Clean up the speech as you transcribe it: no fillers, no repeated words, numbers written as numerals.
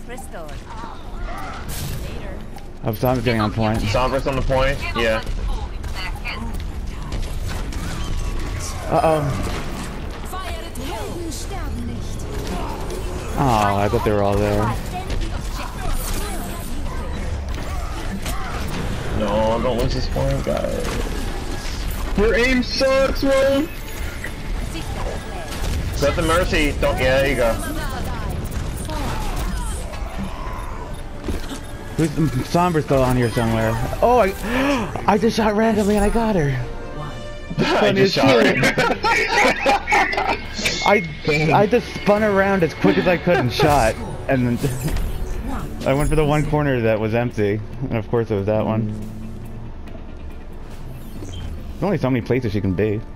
restored. Oh, Sombra's getting on point. Sombra's on the point, yeah. Uh-oh. Oh, I thought they were all there. No, don't lose this point, guys. Your aim sucks, bro! Set the Mercy. Don't, yeah, there you go. Who's Sombra's still on here somewhere? Oh, I just shot randomly and I got her. I just shot her. I just spun around as quick as I could and shot, and then I went for the one corner that was empty, and of course it was that one. There's only so many places she can be.